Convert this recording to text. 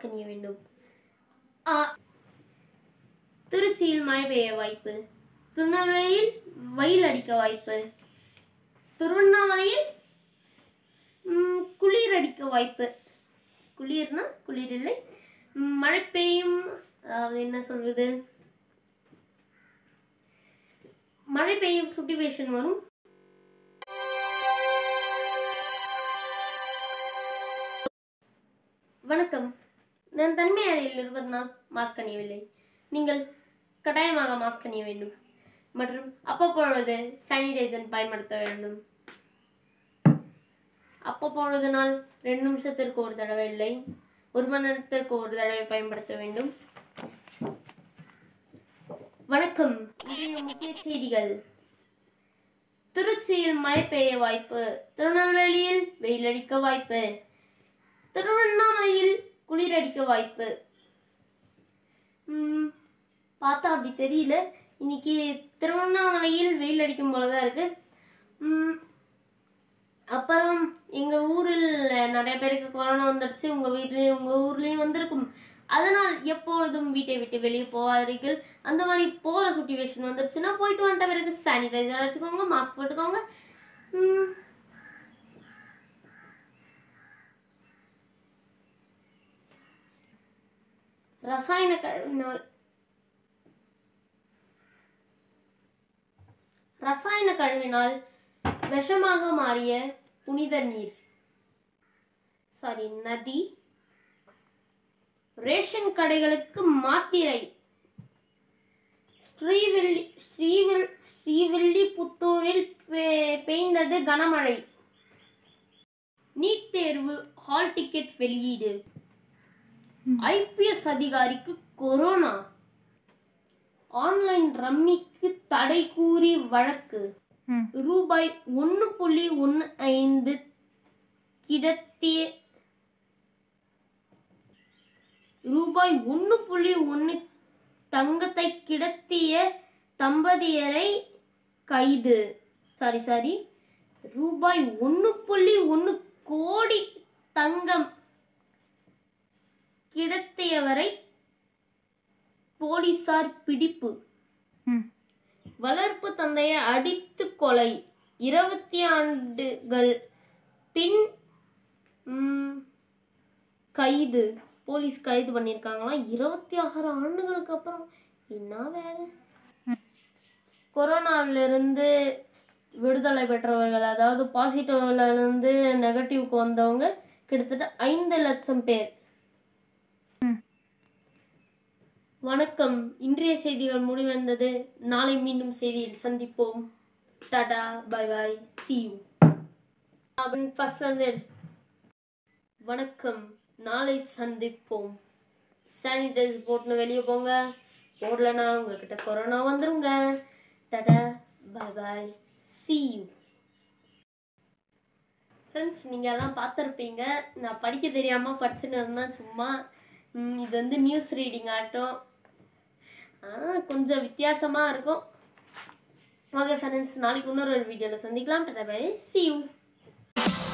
Mask அணிய வேண்டும். திருச்சியில் மழை பெய்ய வாய்ப்பு. திருநெல்வேலியில் வெயில் அடிக்க வாய்ப்பு. திருவண்ணாமலையில் குளிர் அடிக்க வாய்ப்பு. குளிர்னா குளிர் இல்லை, மழை பெய்யும். அதாவது என்ன சொல்வது, மழை பெய்யும் சுச்சுவேஷன் வரும். வணக்கம், நான் தனிமை அறையில் இருப்பதனால் மாஸ்க் அணியவில்லை. நீங்கள் கட்டாயமாக மாஸ்க் அணிய வேண்டும் மற்றும் அப்பப்பொழுது சானிடைசர் பயன்படுத்த வேண்டும். அப்பப்பொழுதுனால் 2 நிமிஷத்திற்கு ஒரு தடவை இல்லை, 1 மணி நேரத்திற்கு ஒரு தடவை பயன்படுத்த வேண்டும். வணக்கம், இன்றைய முக்கிய செய்திகள். திருச்சியில் மழை பெய்ய வாய்ப்பு. திருநெல்வேலியில் வெயில் அடிக்க வாய்ப்பு. திருவண்ணாமலையில் குளிர் அடிக்க வாய்ப்பு. பார்த்தா அப்படி தெரியல. இன்னைக்கு திருவண்ணாமலையில் வெயில் அடிக்கும் போலதான் இருக்கு. அப்புறம் எங்க ஊரில் நிறைய பேருக்கு கொரோனா வந்துடுச்சு. உங்க ஊர்லயும் வந்திருக்கும். அதனால் எப்பொழுதும் வீட்டை விட்டு வெளியே போவாதீர்கள். அந்த மாதிரி போற சுச்சுவேஷன் வந்துருச்சுன்னா போயிட்டு வந்துட்ட பிறகு சானிடைசர் அடிச்சுக்கோங்க, மாஸ்க் போட்டுக்கோங்க. ரசாயன கழிவினால் விஷமாக மாறிய புனித நீர், நதி. ரேஷன் கடைகளுக்கு மாத்திரை. ஸ்ரீவில்லிபுத்தூரில் பெய்தது கனமழை. நீட் தேர்வு ஹால் டிக்கெட் வெளியீடு. IPS அதிகாரிக்கு கொரோனா. ஆன்லைன் ரம்மிக்கு தடை கூறி வழக்கு. ரூபாய் 1.15 கிடத்திய தங்கத்தை கிடத்திய தம்பதியரை கைது. ரூபாய் 1.1 கோடி தங்கம் கிடத்தியவரை போலீசார் பிடிப்பு. வளர்ப்பு தந்தையை அடித்து கொலை. 20 ஆண்டுகள் பின் கைது. போலீஸ் கைது பண்ணியிருக்காங்களாம். 26 ஆண்டுகளுக்கு அப்புறம். என்ன வேலை. கொரோனாவிலிருந்து விடுதலை பெற்றவர்கள், அதாவது பாசிட்டிவ்ல இருந்து நெகட்டிவ்க்கு வந்தவங்க கிட்டத்தட்ட 5 லட்சம் பேர். வணக்கம், இன்றைய செய்திகள் முடிவந்தது. நாளை மீண்டும் செய்தியில் சந்திப்போம். Tata, bye bye, see you. வணக்கம், நாளை சந்திப்போம். சானிடைசர் போட்டுன்னு வெளியே போங்க. போடலன்னா உங்ககிட்ட கொரோனா வந்துருங்க. Tata, bye bye, see you. Friends, நீங்கள் எல்லாம் பார்த்துருப்பீங்க. நான் படிக்க தெரியாமல் படிச்சுன்னு இருந்தேன் சும்மா. இது வந்து நியூஸ் ரீடிங் ஆட்டம். கொஞ்சம் வித்தியாசமாக இருக்கும். ஓகே ஃப்ரெண்ட்ஸ், நாளைக்கு இன்னொரு வீடியோவில் சந்திக்கலாம். Tata bye, see you.